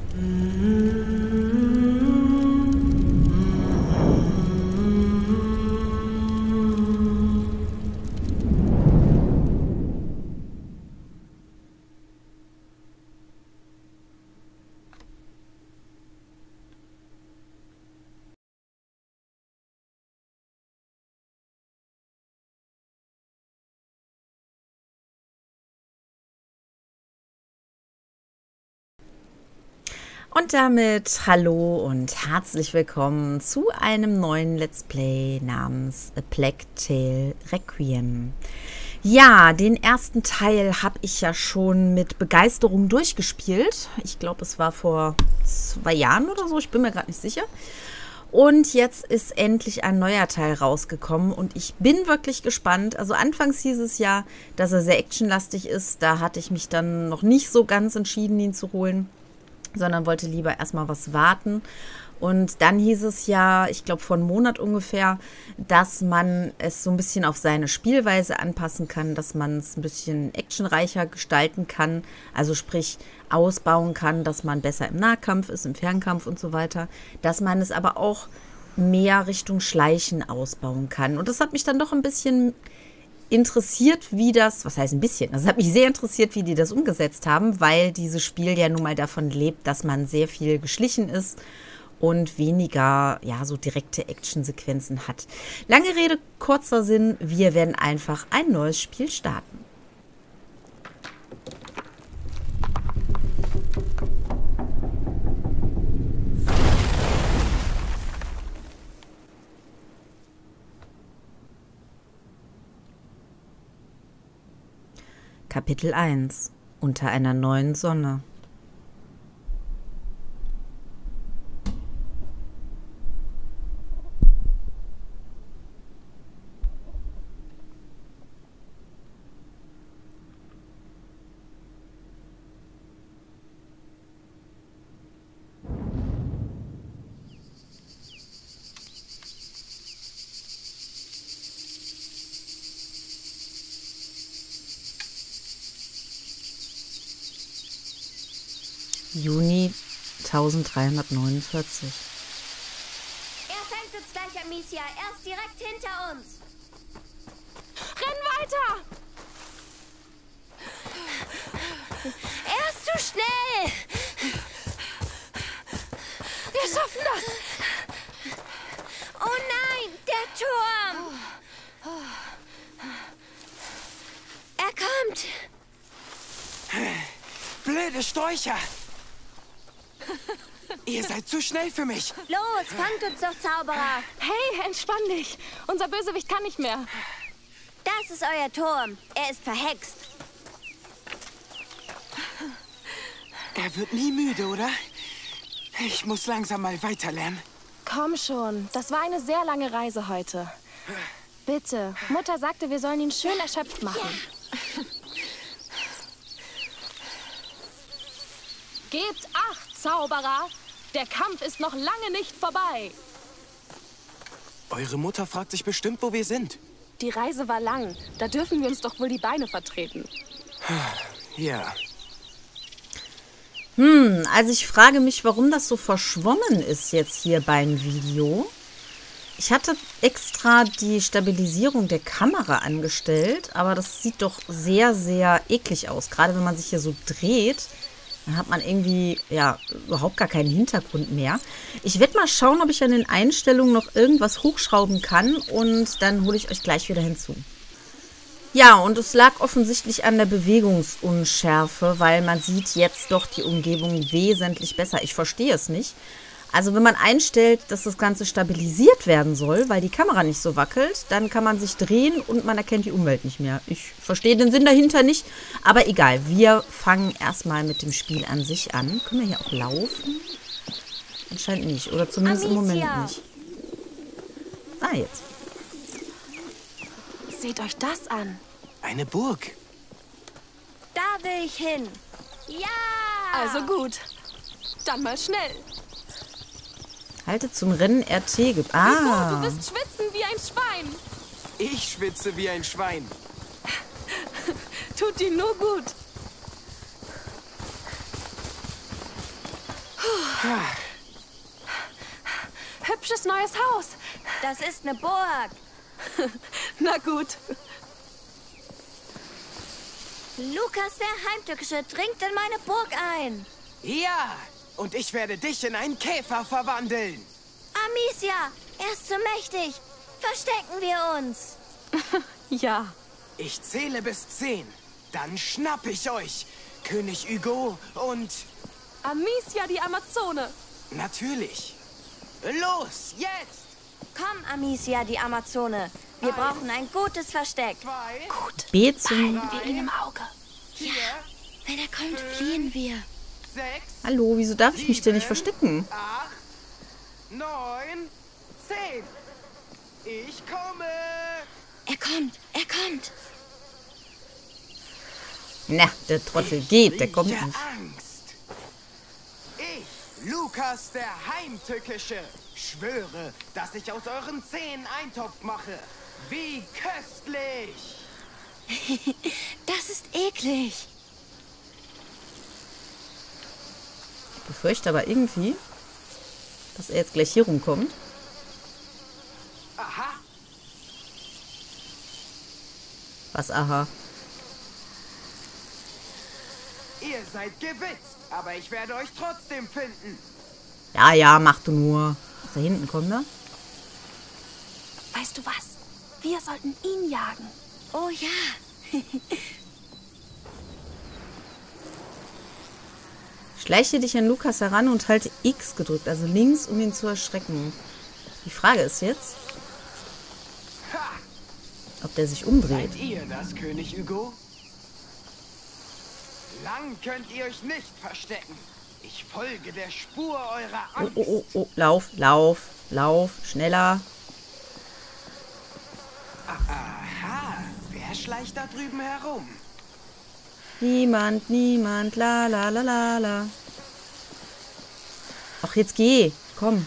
Und damit hallo und herzlich willkommen zu einem neuen Let's Play namens A Plague Tale Requiem. Ja, den ersten Teil habe ich ja schon mit Begeisterung durchgespielt. Ich glaube, es war vor 2 Jahren oder so, ich bin mir gerade nicht sicher. Und jetzt ist endlich ein neuer Teil rausgekommen und ich bin wirklich gespannt. Also anfangs hieß es ja, dass er sehr actionlastig ist. Da hatte ich mich dann noch nicht so ganz entschieden, ihn zu holen, sondern wollte lieber erstmal was warten. Und dann hieß es ja, ich glaube vor einem Monat ungefähr, dass man es so ein bisschen auf seine Spielweise anpassen kann, dass man es ein bisschen actionreicher gestalten kann, also sprich ausbauen kann, dass man besser im Nahkampf ist, im Fernkampf und so weiter, dass man es aber auch mehr Richtung Schleichen ausbauen kann. Und das hat mich dann doch ein bisschen interessiert, wie das, was heißt ein bisschen, also es hat mich sehr interessiert, wie die das umgesetzt haben, weil dieses Spiel ja nun mal davon lebt, dass man sehr viel geschlichen ist und weniger, ja, so direkte Actionsequenzen hat. Lange Rede, kurzer Sinn, wir werden einfach ein neues Spiel starten. Kapitel 1 – Unter einer neuen Sonne. Juni 1349. Er fängt uns gleich, Amicia. Er ist direkt hinter uns. Renn weiter! Er ist zu schnell. Wir schaffen das! Oh nein, der Turm. Er kommt. Blöde Sträucher! Ihr seid zu schnell für mich. Los, fangt uns doch, Zauberer. Hey, entspann dich. Unser Bösewicht kann nicht mehr. Das ist euer Turm. Er ist verhext. Er wird nie müde, oder? Ich muss langsam mal weiterlernen. Komm schon, das war eine sehr lange Reise heute. Bitte, Mutter sagte, wir sollen ihn schön erschöpft machen. Gebt Acht, Zauberer! Der Kampf ist noch lange nicht vorbei. Eure Mutter fragt sich bestimmt, wo wir sind. Die Reise war lang. Da dürfen wir uns doch wohl die Beine vertreten. Ja. Also ich frage mich, warum das so verschwommen ist jetzt hier beim Video. Ich hatte extra die Stabilisierung der Kamera angestellt, aber das sieht doch sehr, sehr eklig aus. Gerade wenn man sich hier so dreht, dann hat man irgendwie, ja, überhaupt gar keinen Hintergrund mehr. Ich werde mal schauen, ob ich an den Einstellungen noch irgendwas hochschrauben kann und dann hole ich euch gleich wieder hinzu. Ja, und es lag offensichtlich an der Bewegungsunschärfe, weil man sieht jetzt doch die Umgebung wesentlich besser. Ich verstehe es nicht. Also wenn man einstellt, dass das Ganze stabilisiert werden soll, weil die Kamera nicht so wackelt, dann kann man sich drehen und man erkennt die Umwelt nicht mehr. Ich verstehe den Sinn dahinter nicht, aber egal. Wir fangen erstmal mit dem Spiel an sich an. Können wir hier auch laufen? Anscheinend nicht, oder zumindest im Moment nicht. Ah, jetzt. Seht euch das an. Eine Burg. Da will ich hin. Ja! Also gut. Dann mal schnell. Halte zum Rennen RT. Du wirst schwitzen wie ein Schwein. Ich schwitze wie ein Schwein. Tut dir nur gut. Hübsches neues Haus. Das ist eine Burg. Na gut. Lukas der Heimtückische dringt in meine Burg ein. Ja, und ich werde dich in einen Käfer verwandeln. Amicia, er ist zu mächtig. Verstecken wir uns. Ja. Ich zähle bis 10. Dann schnapp ich euch. König Hugo und... Amicia, die Amazone. Natürlich. Los, jetzt! Komm, Amicia, die Amazone. Wir brauchen ein gutes Versteck. 2, B zum... Wir ihn im Auge. 4, Wenn er kommt, fliehen wir. 6, Hallo, wieso darf ich mich denn nicht verstecken? 8, 9, 10. Ich komme. Er kommt, er kommt. Na, der Trottel geht, der kommt Rieche nicht. Angst. Ich, Lukas der Heimtückische, schwöre, dass ich aus euren Zähnen Eintopf mache. Wie köstlich! Das ist eklig. Ich befürchte aber irgendwie, dass er jetzt gleich hier rumkommt. Aha, Was, aha. ihr seid gewitzt, aber ich werde euch trotzdem finden. Ja, ja, mach du nur. Da hinten kommt er. Weißt du was? Wir sollten ihn jagen. Oh ja. Schleiche dich an Lukas heran und halte X gedrückt, also links, um ihn zu erschrecken. Die Frage ist jetzt, Ha! ob der sich umdreht. Seid ihr das, König Hugo? Lang könnt ihr euch nicht verstecken. Ich folge der Spur eurer Oh, Angst. oh, oh, oh, lauf, lauf, lauf, schneller. Aha, wer schleicht da drüben herum? Niemand, niemand, la, la, la, la, la. Ach, jetzt geh, komm.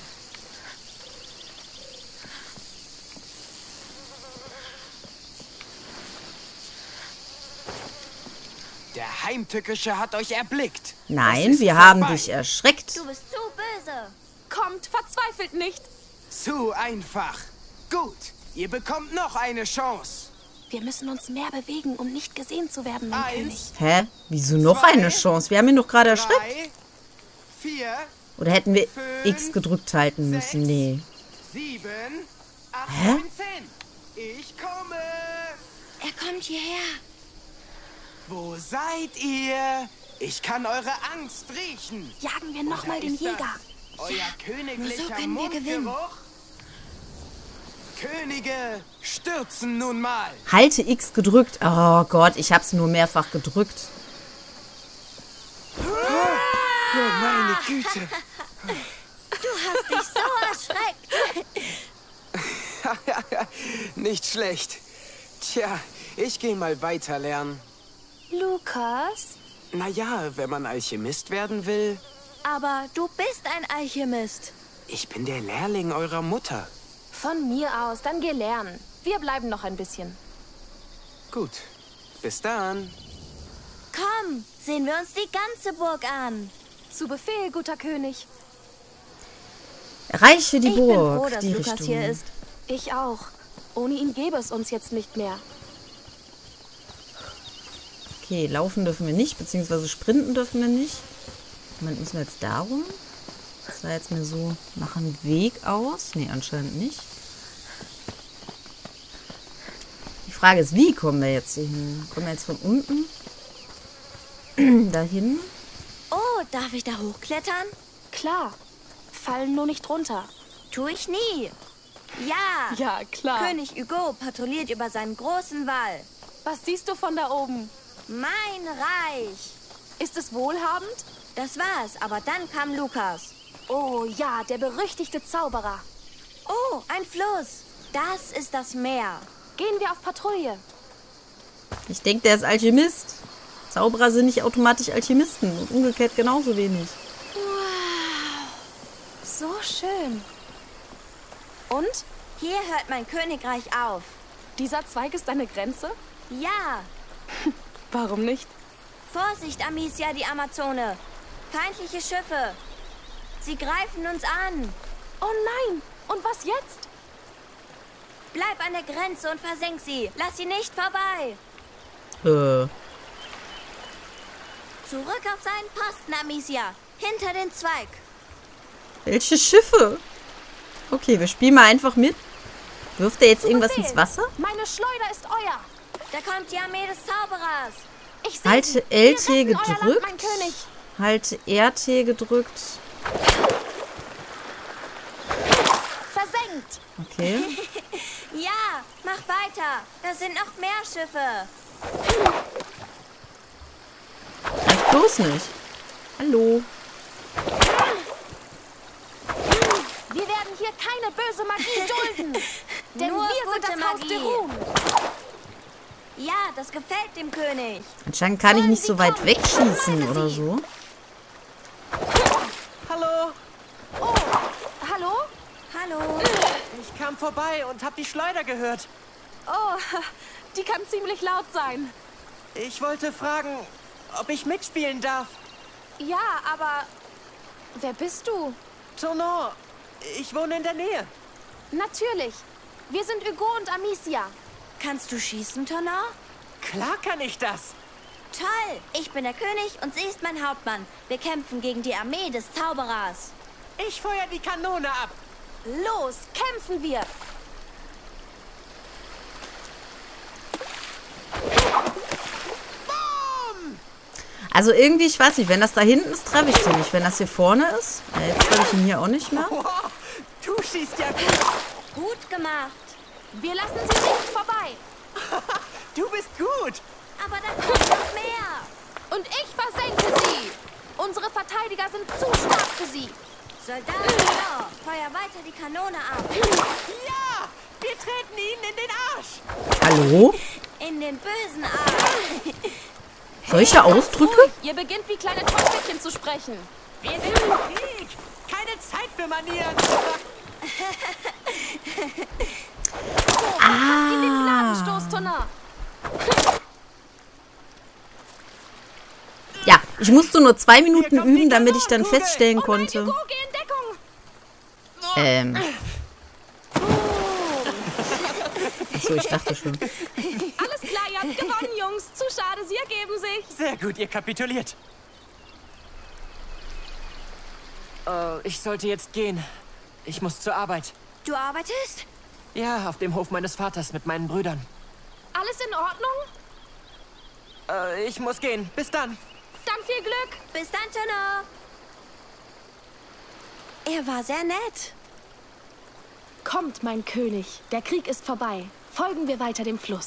Der Heimtückische hat euch erblickt. Nein, Es ist wir haben vorbei. dich erschreckt. Du bist zu böse. Kommt, verzweifelt nicht. Zu einfach. Gut, ihr bekommt noch eine Chance. Wir müssen uns mehr bewegen, um nicht gesehen zu werden, mein König. 1, Hä? Wieso noch eine Chance? Wir haben ihn doch gerade erschreckt. 3, 4, Oder hätten wir Fünf, X gedrückt halten müssen? Nee. 7, 8, Hä? 9, 10. Ich komme. Er kommt hierher. Wo seid ihr? Ich kann eure Angst riechen. Jagen wir nochmal den Ist das Jäger. Euer königlicher so können wir gewinnen. Mundgeruch? Könige stürzen nun mal. Halte X gedrückt. Oh Gott, ich hab's nur mehrfach gedrückt. Oh, meine Güte. Du hast dich so erschreckt. Nicht schlecht. Tja, ich gehe mal weiter lernen. Lukas? Naja, wenn man Alchemist werden will. Aber du bist ein Alchemist. Ich bin der Lehrling eurer Mutter. Von mir aus, dann geh lernen. Wir bleiben noch ein bisschen. Gut, bis dann. Komm, sehen wir uns die ganze Burg an. Zu Befehl, guter König. Erreiche die Ich bin Burg. froh, dass die Lukas Richtung. hier ist. Ich auch. Ohne ihn gäbe es uns jetzt nicht mehr. Okay, laufen dürfen wir nicht, beziehungsweise sprinten dürfen wir nicht. Moment, müssen wir jetzt darum? Das sah jetzt mir so nach einem Weg aus. Nee, anscheinend nicht. Die Frage ist, wie kommen wir jetzt hier hin? Kommen wir jetzt von unten dahin? Oh, darf ich da hochklettern? Klar. Fallen nur nicht runter. Tu ich nie. Ja. Ja, klar. König Hugo patrouilliert über seinen großen Wall. Was siehst du von da oben? Mein Reich. Ist es wohlhabend? Das war's, aber dann kam Lukas. Oh ja, der berüchtigte Zauberer. Oh, ein Fluss. Das ist das Meer. Gehen wir auf Patrouille. Ich denke, der ist Alchemist. Zauberer sind nicht automatisch Alchemisten und umgekehrt genauso wenig. So schön. Und? Hier hört mein Königreich auf. Dieser Zweig ist deine Grenze? Ja. Warum nicht? Vorsicht, Amicia, die Amazone. Feindliche Schiffe. Sie greifen uns an. Oh nein! Und was jetzt? Bleib an der Grenze und versenk sie. Lass sie nicht vorbei. Zurück auf seinen Posten, Amicia. Hinter den Zweig. Welche Schiffe? Okay, wir spielen mal einfach mit. Wirft er jetzt irgendwas ins Wasser? Meine Schleuder ist euer. Da kommt die Armee des Zauberers. Ich sehe Halte sie. LT Wir retten euer Land, gedrückt. mein König. Halte RT gedrückt. Versenkt. Okay. Ja, mach weiter. Da sind noch mehr Schiffe. Reicht bloß nicht. Hallo. Wir werden hier keine böse Magie dulden. Denn Nur wir sind gute das Haus Magie. der Ruhm. Ja, das gefällt dem König. Anscheinend kann ich Sollen nicht sie so weit kommen? wegschießen Vermeide oder sie. so. Hallo, Oh, hallo? Hallo. ich kam vorbei und hab die Schleuder gehört. Oh, die kann ziemlich laut sein. Ich wollte fragen, ob ich mitspielen darf. Ja, aber wer bist du? Tournon, ich wohne in der Nähe. Natürlich. Wir sind Hugo und Amicia. Kannst du schießen, Tournon? Klar kann ich das. Toll. Ich bin der König und sie ist mein Hauptmann. Wir kämpfen gegen die Armee des Zauberers. Ich feuer die Kanone ab. Los, kämpfen wir. Also irgendwie, ich weiß nicht, wenn das da hinten ist, treffe ich den nicht. Wenn das hier vorne ist, jetzt treffe ich ihn hier auch nicht mehr. Wow, du schießt ja gut. Gut gemacht. Wir lassen sie nicht vorbei. Du bist gut. Aber da kommt noch mehr. Und ich versenke sie. Unsere Verteidiger sind zu stark für sie. Soldat, genau. Feuer weiter die Kanone ab. Ja, wir treten ihnen in den Arsch. Hallo? In den bösen Arm. Solche Ausdrücke? Ihr beginnt wie kleine Teufelchen zu sprechen. Wir sind im Krieg. Keine Zeit für Manieren. In den Gnadenstoß, Tonner. Ja, ich musste nur 2 Minuten Hier kommt die üben, damit ich dann Kanonenkugel. feststellen Oh nein, konnte. Hugo, geh in Deckung. Achso, ich dachte schon. Alles klar, ihr habt gewonnen, Jungs. Zu schade, sie ergeben sich. Sehr gut, ihr kapituliert. Ich sollte jetzt gehen. Ich muss zur Arbeit. Du arbeitest? Ja, auf dem Hof meines Vaters mit meinen Brüdern. Alles in Ordnung? Ich muss gehen. Bis dann. Dann viel Glück. Bis dann, Tournon. Er war sehr nett. Kommt, mein König. Der Krieg ist vorbei. Folgen wir weiter dem Fluss.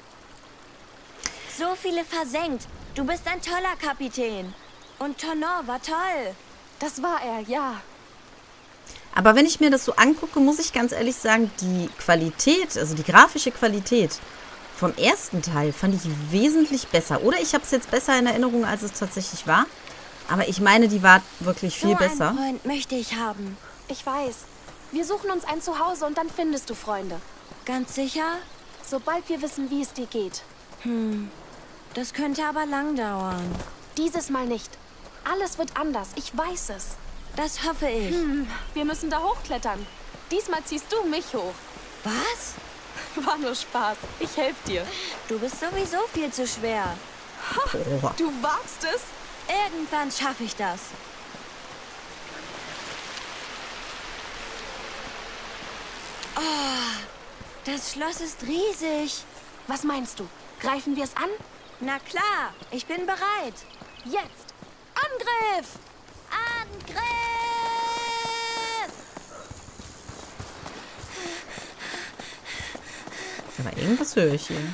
So viele versenkt. Du bist ein toller Kapitän. Und Tournon war toll. Das war er, ja. Aber wenn ich mir das so angucke, muss ich ganz ehrlich sagen, die Qualität, also die grafische Qualität vom ersten Teil fand ich wesentlich besser. Oder ich habe es jetzt besser in Erinnerung, als es tatsächlich war. Aber ich meine, die war wirklich viel so besser. einen Freund möchte ich haben. Ich weiß. Wir suchen uns ein Zuhause und dann findest du Freunde. Ganz sicher? Sobald wir wissen, wie es dir geht. Das könnte aber lang dauern. Dieses Mal nicht. Alles wird anders. Ich weiß es. Das hoffe ich. Wir müssen da hochklettern. Diesmal ziehst du mich hoch. Was? War nur Spaß. Ich helfe dir. Du bist sowieso viel zu schwer. Boah. Du wagst es? Irgendwann schaffe ich das. Oh, das Schloss ist riesig. Was meinst du? Greifen wir es an? Na klar, ich bin bereit. Jetzt! Angriff! Angriff! Aber irgendwas höre ich hier.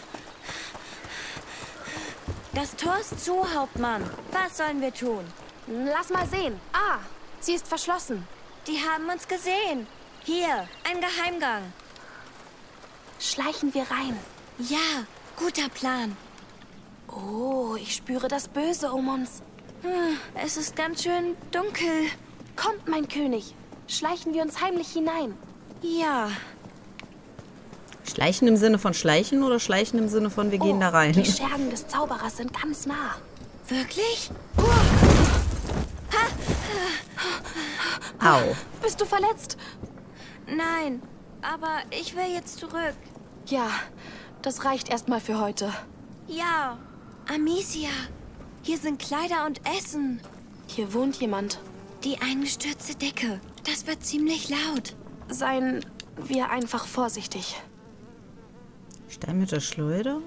Das Tor ist zu, Hauptmann. Was sollen wir tun? Lass mal sehen. Ah, sie ist verschlossen. Die haben uns gesehen. Hier, ein Geheimgang. Schleichen wir rein. Ja, guter Plan. Oh, ich spüre das Böse um uns. Es ist ganz schön dunkel. Kommt, mein König. Schleichen wir uns heimlich hinein. Ja, Schleichen im Sinne von schleichen oder schleichen im Sinne von wir gehen da rein? Die Schergen des Zauberers sind ganz nah. wirklich? Au. Bist du verletzt? Nein, aber ich will jetzt zurück. Ja, das reicht erstmal für heute. Ja, Amicia. Hier sind Kleider und Essen. Hier wohnt jemand. Die eingestürzte Decke. Das wird ziemlich laut. Seien wir einfach vorsichtig. Stein mit der Schleuder?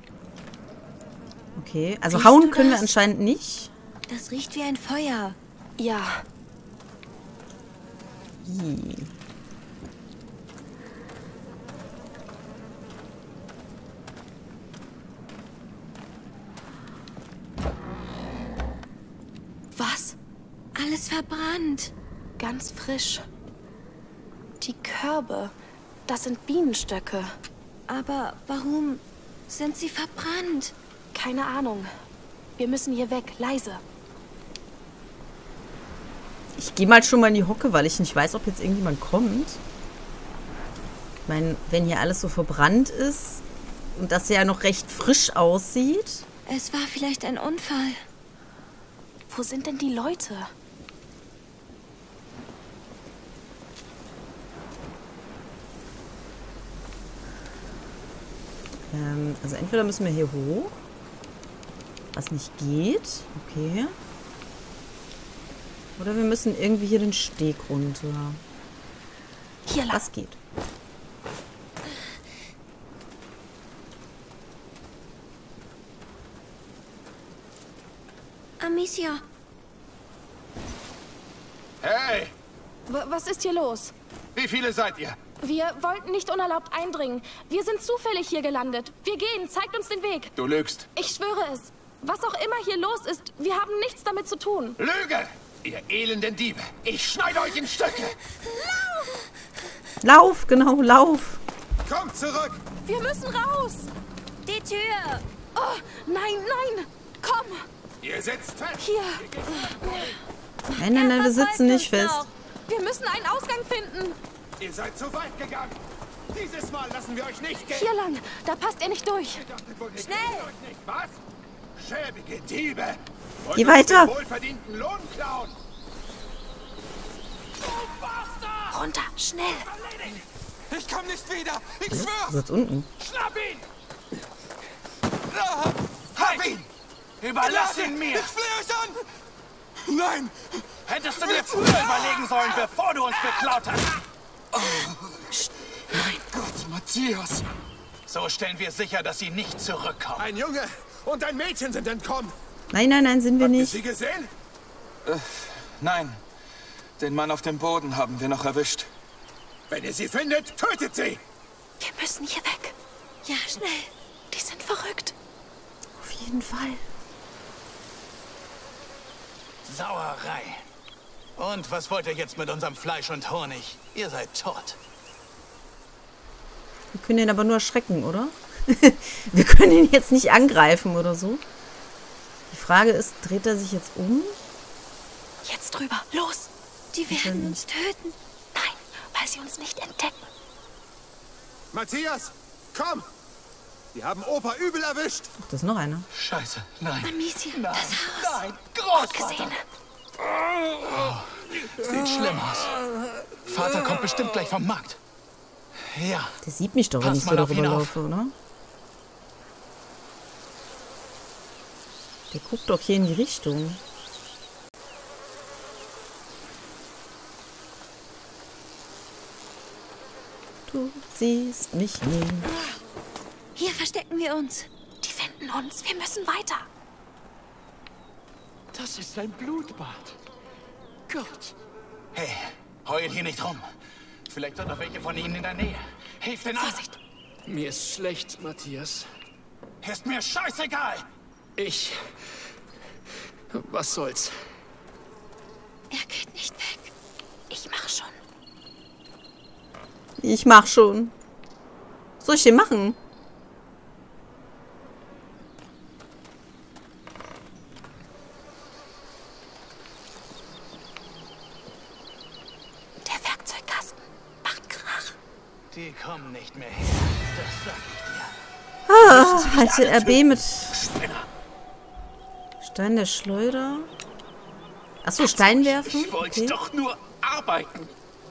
Okay, also Riechst hauen du können wir das? anscheinend nicht. Das riecht wie ein Feuer. Ja, Ih. was? Alles verbrannt. Ganz frisch. Die Körbe, das sind Bienenstöcke. Aber warum sind sie verbrannt? Keine Ahnung. Wir müssen hier weg, leise. Ich gehe mal schon mal in die Hocke, weil ich nicht weiß, ob jetzt irgendjemand kommt. Ich meine, wenn hier alles so verbrannt ist und das ja noch recht frisch aussieht. Es war vielleicht ein Unfall. Wo sind denn die Leute? Also entweder müssen wir hier hoch, was nicht geht. Okay. Oder wir müssen irgendwie hier den Steg runter. Hier lang. Das geht. Amicia, Hey, Was ist hier los? wie viele seid ihr? Wir wollten nicht unerlaubt eindringen. Wir sind zufällig hier gelandet. Wir gehen, zeigt uns den Weg. Du lügst. Ich schwöre es. Was auch immer hier los ist, wir haben nichts damit zu tun. Lüge! Ihr elenden Diebe. Ich schneide euch in Stücke. Lauf, genau, lauf. Kommt zurück. Wir müssen raus. die Tür! Oh, nein, nein. Komm, Ihr sitzt fest. hier. Nein, nein, nein, wir sitzen nicht verfolgt fest. uns Wir müssen einen Ausgang finden. Ihr seid zu weit gegangen. Dieses Mal lassen wir euch nicht gehen. Hier lang. Da passt er nicht durch. Ihr dachtet wohl nicht, Schnell! wir sehen euch nicht, was? Schäbige Diebe. Wollt Geh uns weiter. den wohlverdienten Lohn klauen. Runter, schnell. Ich komm nicht wieder. Ich So schwör's. jetzt unten. Schnapp ihn! Halt ihn! Überlass ihn mir! Ich flehe euch an. Nein. Hättest du dir früher überlegen sollen, bevor du uns beklaut hast. Mein Gott, Matthias. So stellen wir sicher, dass sie nicht zurückkommen. Ein Junge und ein Mädchen sind entkommen. Nein, nein, nein, sind wir Habt ihr nicht. sie gesehen? Nein, den Mann auf dem Boden haben wir noch erwischt. Wenn ihr sie findet, tötet sie! Wir müssen hier weg. Ja, schnell. Die sind verrückt. Auf jeden Fall. Sauerei. Und was wollt ihr jetzt mit unserem Fleisch und Honig? Ihr seid tot. Wir können ihn aber nur erschrecken, oder? Wir können ihn jetzt nicht angreifen oder so. Die Frage ist, dreht er sich jetzt um? Jetzt drüber. Los. Die werden uns töten. Nein, weil sie uns nicht entdecken. Matthias, komm! Wir haben Opa übel erwischt. Ach, das ist noch einer. Scheiße, nein. Amicia, das Haus. Nein, Gesehen. Sieht schlimm aus. Vater kommt bestimmt gleich vom Markt. Ja, Der sieht mich doch, wenn Pass ich so mal auf darüber ihn auf. laufe, oder? Der guckt doch hier in die Richtung. Du siehst mich nicht. Hier verstecken wir uns. Die finden uns. Wir müssen weiter. Das ist ein Blutbad. Gott. hey, heul hier nicht rum. Vielleicht sind noch welche von ihnen in der Nähe. Hilf den Vorsicht. Mir ist schlecht, Matthias. Ist mir scheißegal. Was soll's? Er geht nicht weg. Ich mach schon. Ich mach schon. Was soll ich denn machen? Der Werkzeugkasten macht Krach. Die kommen nicht mehr her. Das sag ich dir. Halte RB mit Spinner. Stein der Schleuder. Achso, Stein werfen? Ich wollte Okay. doch nur arbeiten.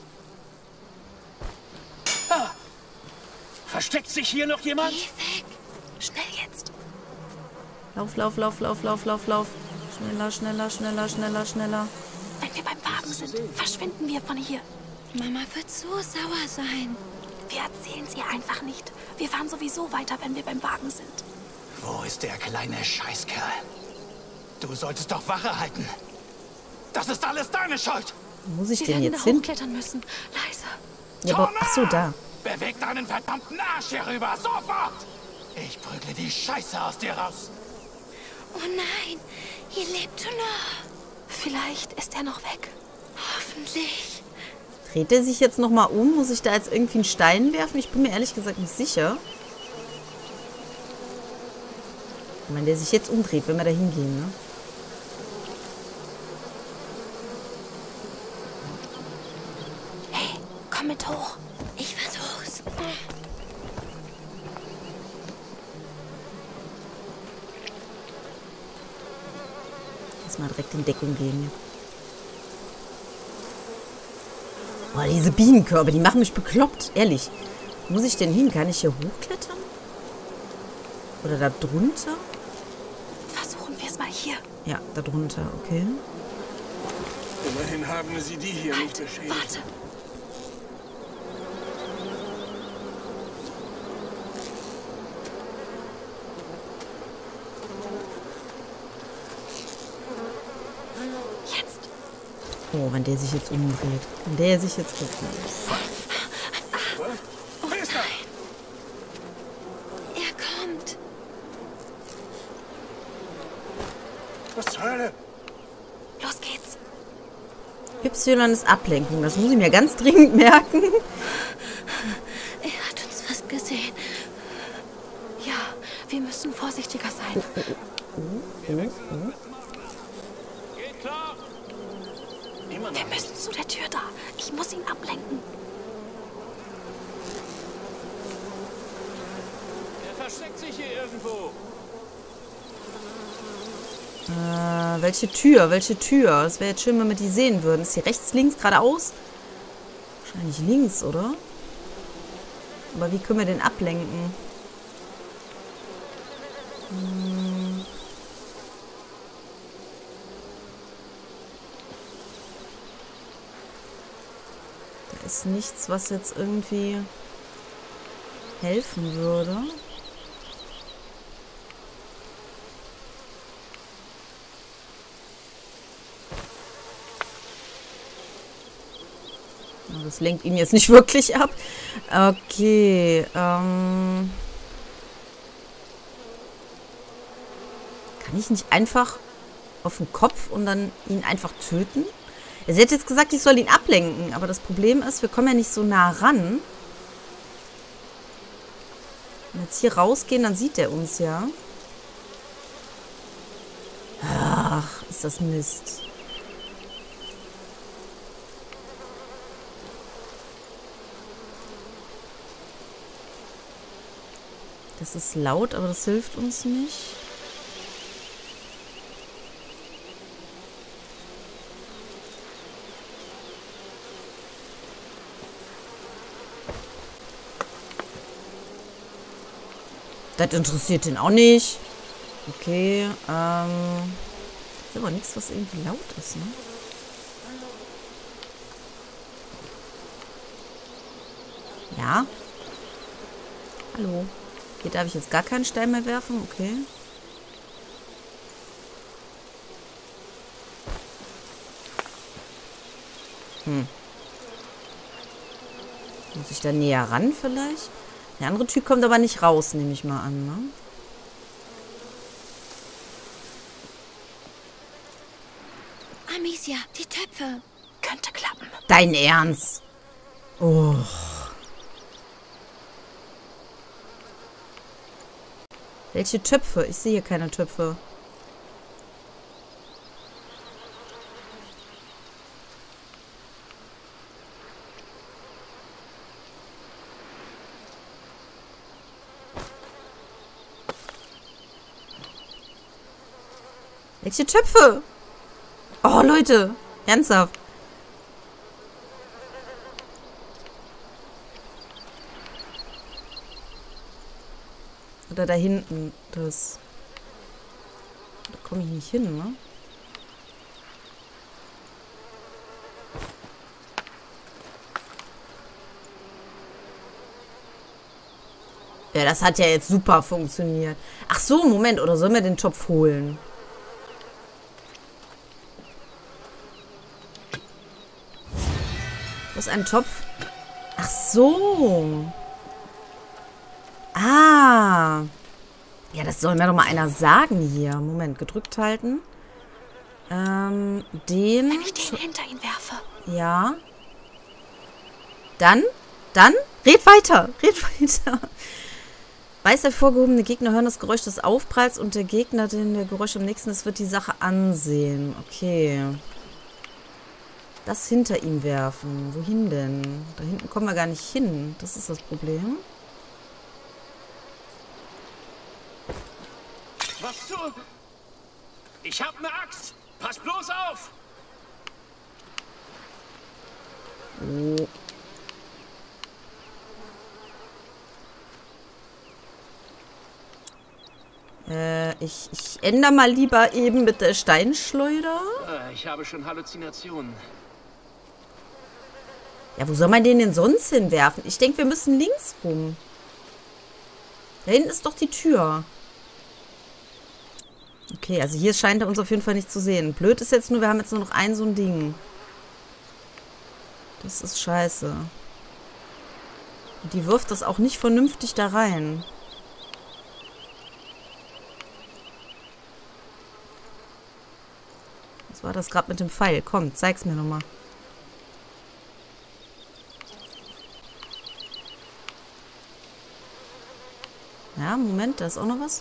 Ah. Versteckt sich hier noch jemand? Geh weg. Schnell jetzt. Lauf, lauf, lauf, lauf, lauf, lauf, lauf. Schneller, schneller, schneller, schneller, schneller. Wenn wir beim Wagen sind, verschwinden wir von hier. Mama wird so sauer sein. Wir erzählen sie einfach nicht. Wir fahren sowieso weiter, wenn wir beim Wagen sind. Wo ist der kleine Scheißkerl? Du solltest doch Wache halten. Das ist alles deine Schuld. Wo muss ich Wir denn werden jetzt da hin? hochklettern müssen. Leise. Ja, aber, ach so, da. Beweg deinen verdammten Arsch hier rüber, sofort! Ich prügle die Scheiße aus dir raus. Oh nein, ihr lebt schon noch. Vielleicht ist er noch weg. Hoffentlich. Dreht er sich jetzt nochmal um? Muss ich da jetzt irgendwie einen Stein werfen? Ich bin mir ehrlich gesagt nicht sicher. Wenn der sich jetzt umdreht, wenn wir da hingehen, ne? Hey, komm mit hoch. Ich versuch's. Lass mal direkt in Deckung gehen. Boah, diese Bienenkörbe, die machen mich bekloppt. Ehrlich. Wo muss ich denn hin? Kann ich hier hochklettern? Oder da drunter? Versuchen wir es mal hier. Ja, da drunter, okay. Immerhin haben sie die hier nicht beschädigt. Warte. Jetzt. Oh, wenn der sich jetzt umdreht. Wenn der sich jetzt umdreht. Wer ist da? Er kommt. Was zur Hölle? Los geht's. Y ist Ablenkung. Das muss ich mir ganz dringend merken. Er hat uns fast gesehen. Ja, wir müssen vorsichtiger sein. Geht klar. Wir müssen zu der Tür da. Ich muss ihn ablenken. Er versteckt sich hier irgendwo. Welche Tür? Welche Tür? Es wäre jetzt schön, wenn wir die sehen würden. Ist hier rechts, links, geradeaus? Wahrscheinlich links, oder? Aber wie können wir den ablenken? Da ist nichts, was jetzt irgendwie helfen würde. Das lenkt ihn jetzt nicht wirklich ab. Okay. Kann ich nicht einfach auf den Kopf und dann ihn einfach töten? Sie hat jetzt gesagt, ich soll ihn ablenken. Aber das Problem ist, wir kommen ja nicht so nah ran. Wenn wir jetzt hier rausgehen, dann sieht er uns ja. Ach, ist das Mist. Das ist laut, aber das hilft uns nicht. Das interessiert ihn auch nicht. Okay, ist aber nichts, was irgendwie laut ist, ne? Ja. Hallo. Hier darf ich jetzt gar keinen Stein mehr werfen, okay. Muss ich da näher ran vielleicht? Der andere Typ kommt aber nicht raus, nehme ich mal an, ne? Amicia, die Töpfe. Könnte klappen. Dein Ernst? Oh. Welche Töpfe? Ich sehe hier keine Töpfe. Welche Töpfe? Oh, Leute. Ernsthaft. Oder da hinten das. Da komme ich nicht hin, ne? Ja, das hat ja jetzt super funktioniert. Ach so, Moment. Oder sollen wir den Topf holen? Wo ist ein Topf? Ach so. Ah. Ja, das soll mir doch mal einer sagen hier. Moment, gedrückt halten. Den... Wenn ich den hinter ihn werfe. Ja. Dann? Red weiter. Weiß hervorgehobene Gegner hören das Geräusch des Aufpralls und der Gegner, den der Geräusch am nächsten ist, wird die Sache ansehen. Okay. Das hinter ihm werfen. Wohin denn? Da hinten kommen wir gar nicht hin. Das ist das Problem. Was du? Ich hab eine Axt. Pass bloß auf. Oh. Ich ändere mal lieber eben mit der Steinschleuder. Ich habe schon Halluzinationen. Ja, wo soll man den denn sonst hinwerfen? Ich denke, wir müssen links rum. Da hinten ist doch die Tür. Okay, also hier scheint er uns auf jeden Fall nicht zu sehen. Blöd ist jetzt nur, wir haben jetzt nur noch ein so ein Ding. Das ist scheiße. Und die wirft das auch nicht vernünftig da rein. Was war das gerade mit dem Pfeil? Komm, zeig's mir nochmal. Ja, Moment, da ist auch noch was.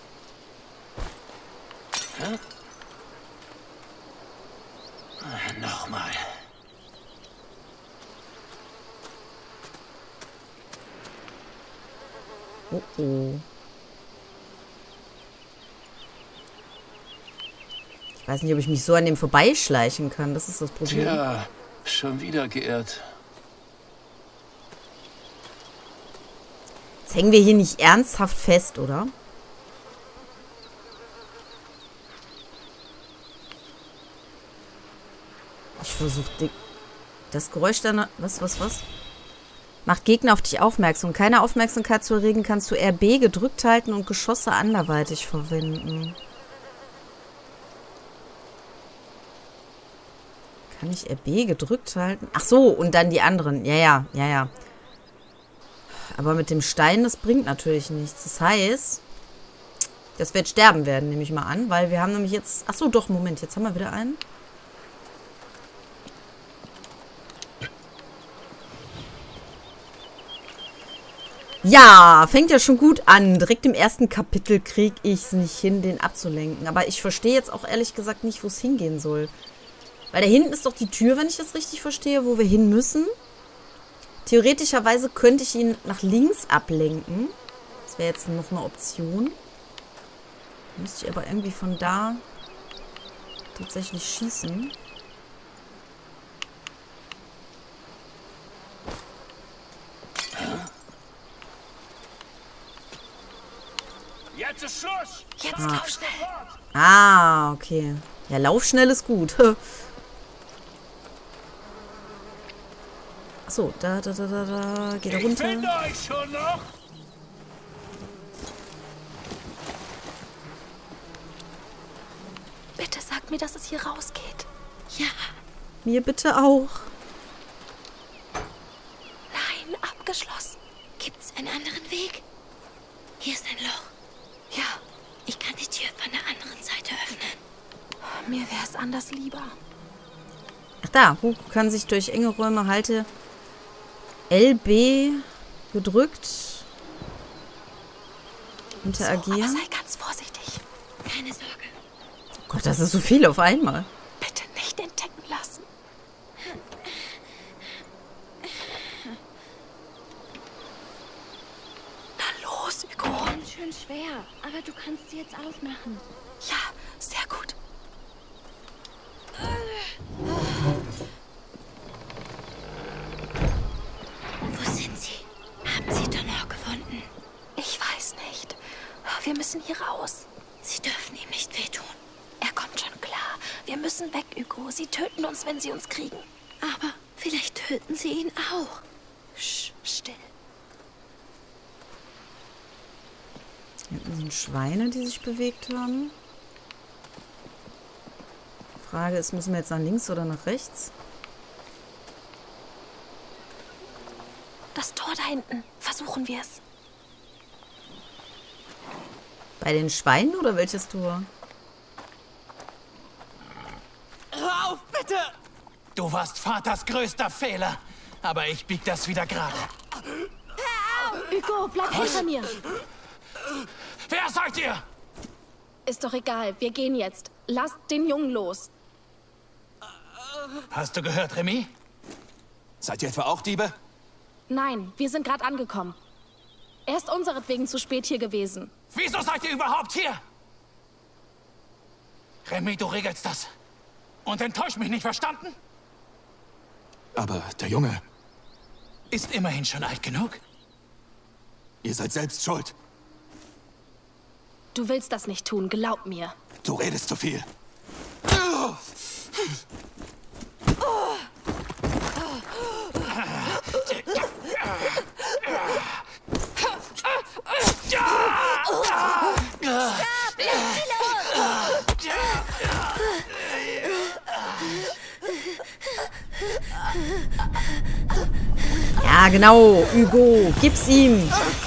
Hä? Nochmal. Oh oh. Ich weiß nicht, ob ich mich so an dem vorbeischleichen kann. Das ist das Problem. Tja, schon wieder geirrt. Jetzt hängen wir hier nicht ernsthaft fest, oder? Ich versuche das Geräusch dann... Was? Macht Gegner auf dich aufmerksam. Um keine Aufmerksamkeit zu erregen, kannst du RB gedrückt halten und Geschosse anderweitig verwenden. Kann ich RB gedrückt halten? Ach so, und dann die anderen. Ja. Aber mit dem Stein, das bringt natürlich nichts. Das heißt, das wird sterben werden, nehme ich mal an. Weil wir haben nämlich jetzt... Ach so, doch, Moment. Jetzt haben wir wieder einen. Ja, fängt ja schon gut an. Direkt im ersten Kapitel kriege ich es nicht hin, den abzulenken. Aber ich verstehe jetzt auch ehrlich gesagt nicht, wo es hingehen soll. Weil da hinten ist doch die Tür, wenn ich das richtig verstehe, wo wir hin müssen. Theoretischerweise könnte ich ihn nach links ablenken. Das wäre jetzt noch eine Option. Müsste ich aber irgendwie von da tatsächlich schießen. Jetzt ist Schluss! Jetzt lauf schnell. Ah, okay. Ja, lauf schnell ist gut. Achso, da. Geht er runter. Ich finde euch schon noch! Bitte sag mir, dass es hier rausgeht. Ja, Mir bitte auch. Nein, abgeschlossen. gibt's einen anderen Weg? Hier ist ein Loch. Ja, Ich kann die Tür von der anderen Seite öffnen. mir wäre es anders lieber. Ach da, Hug kann sich durch enge Räume halte LB gedrückt. Interagieren. So, aber sei ganz vorsichtig. Keine Sorge. Oh Gott, das ist so viel auf einmal. Bitte nicht entdecken lassen. Na los, Hugo. Ganz schön schwer, aber du kannst sie jetzt aufmachen. Ja, sehr gut. Wo sind sie? Haben sie Donor gefunden? Ich weiß nicht. Wir müssen hier raus. Sie dürfen ihm nicht wehtun. Er kommt schon klar. Wir müssen weg, Hugo. Sie töten uns, wenn sie uns kriegen. Aber vielleicht töten sie ihn auch. Still. Hinten sind Schweine, die sich bewegt haben. Frage ist, müssen wir jetzt nach links oder nach rechts? Das Tor da hinten. Versuchen wir es. Bei den Schweinen oder welches Tor? Hör auf, bitte! Du warst Vaters größter Fehler. Aber ich bieg das wieder gerade. Hugo, bleib hinter mir. Wer seid ihr? Ist doch egal. Wir gehen jetzt. Lasst den Jungen los. Hast du gehört, Remy? Seid ihr etwa auch Diebe? Nein, wir sind gerade angekommen. Er ist unseretwegen zu spät hier gewesen. Wieso seid ihr überhaupt hier? Remy, du regelst das. Und enttäuscht mich nicht, verstanden? Aber der Junge, Ist immerhin schon alt genug. ihr seid selbst schuld. Du willst das nicht tun, glaub mir. Du redest zu viel. Ja, genau. Hugo, gib's ihm.